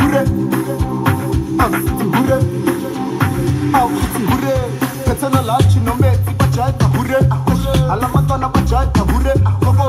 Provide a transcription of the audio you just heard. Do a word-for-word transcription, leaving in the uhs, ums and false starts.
hure, ah, hure, ah, hure. Petana lachi no me, tipa chai hure, ah, alamatana pa chai hure, ah,